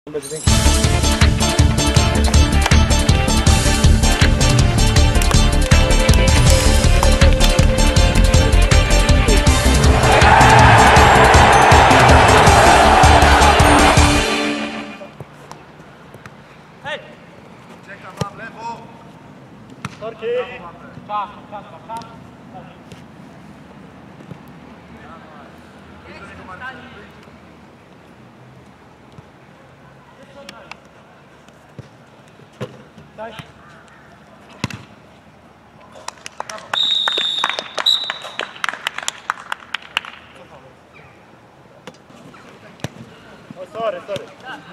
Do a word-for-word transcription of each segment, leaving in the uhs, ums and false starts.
Czekam wam lewo. Torki. Czas, czas, czas. Daj. O, sorry, sorry.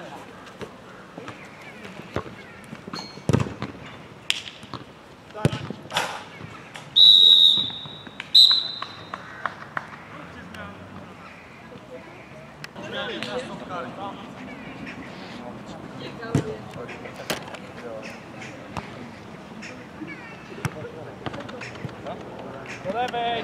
Do lewej!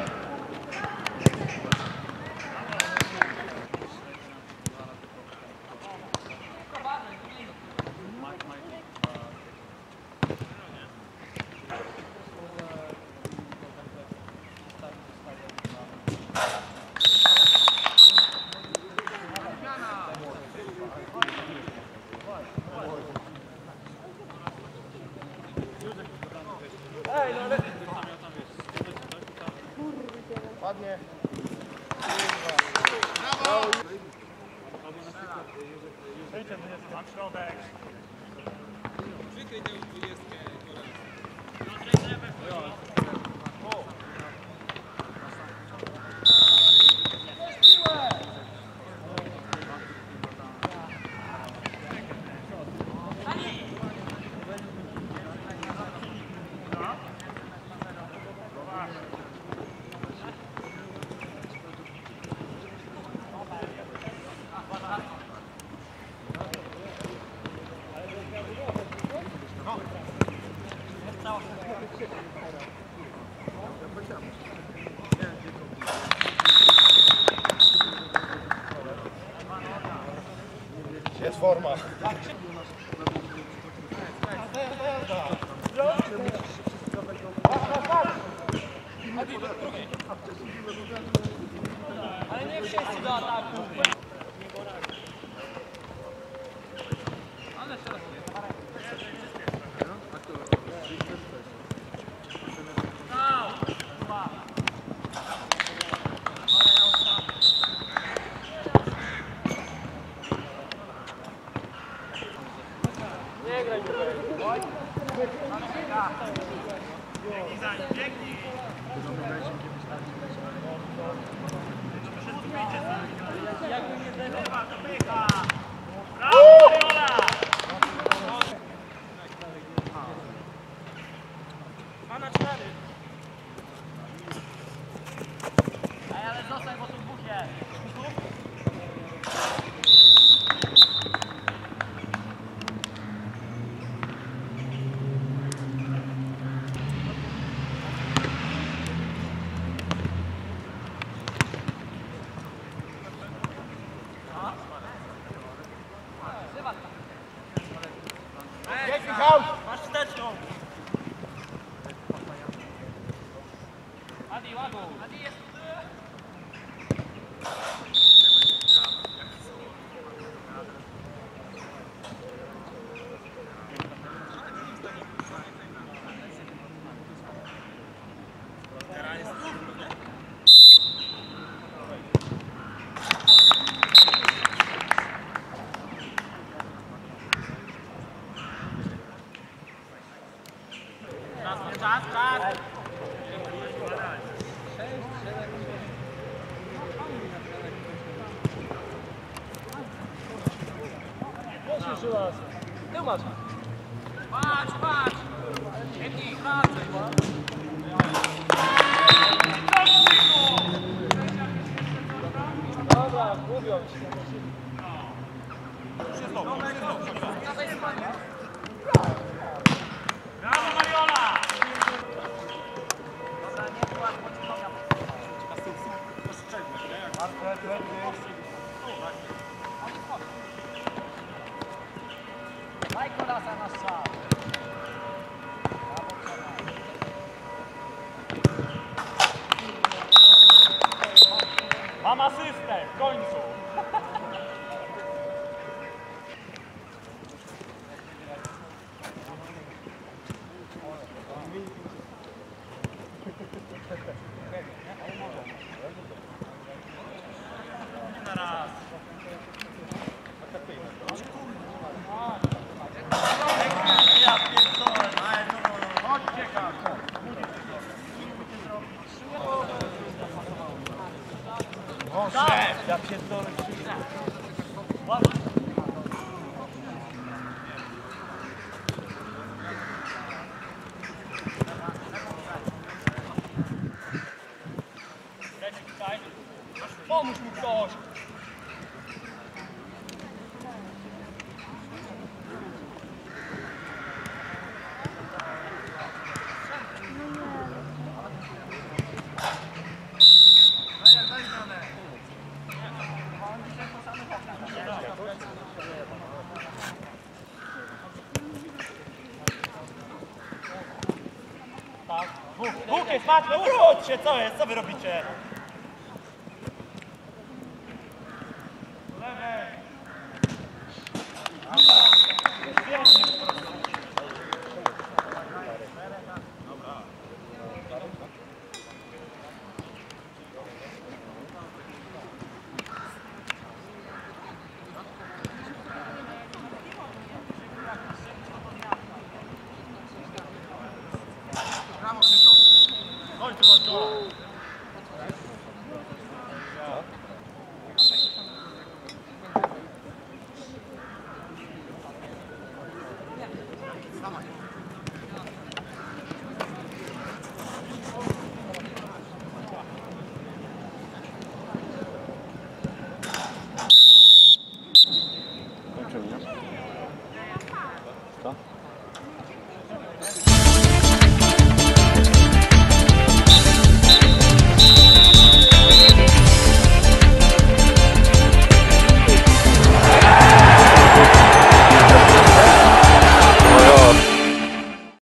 Ej, no ale... Ładnie. Brawo! Przejdźcie dwudziestkę. Mam środek. Przykryj tę dwudziestkę. Jest forma. Ale nie wszyscy do ataku. Ale teraz nie graj, biegnij za nim, biegnij! Jakby nie zlewa, to pycha! Brawo, Jola! Dwa na cztery. Ej, ale zostań, bo tu dwóch jest. Jedź, Michał! Masz wsteczną! Adi, łagu! Adi jest... Czas, czas! Proszę jeszcze raz. Ty masz. Patrz, patrz! Biegnij, wracaj! Dobra, gubią ci. Brawo, Mariola! Dobra, nie była, bo ci noga. Martwe, lepiej. czasa na strzał. Brawo, Przemek. Mam asystę, w końcu. Na raz. Ja pierdolę, chodźcie tam. Może! Ja pierdolę. Pomóż mu ktoś! Daj, daj zmianę. Tak. Bóg, Bóg jest, patrz, no wróć się, co jest, co wy robicie? Lewej. Świetnie po prostu. Brawo, Krzysztof. Chodź tu, chodź tu. Dawaj. Kończymy, nie? Co?